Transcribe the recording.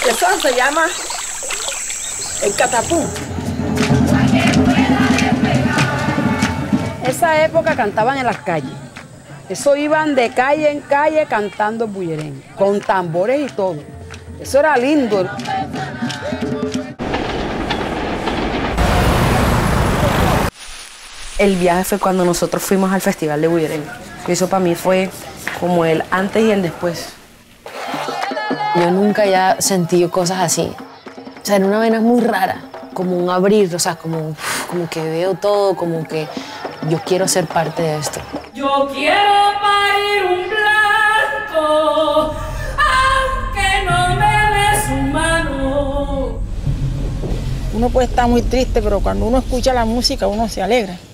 Eso se llama el catapum. Esa época cantaban en las calles. Eso iban de calle en calle cantando el bullerengue, con tambores y todo. Eso era lindo. El viaje fue cuando nosotros fuimos al Festival de Bullerengue. Eso para mí fue como el antes y el después. Yo nunca había sentido cosas así. O sea, era una vaina muy rara, como un abrir, o sea, como que veo todo, como que yo quiero ser parte de esto. Yo quiero parir un blanco, aunque no me dé su mano. Uno puede estar muy triste, pero cuando uno escucha la música, uno se alegra.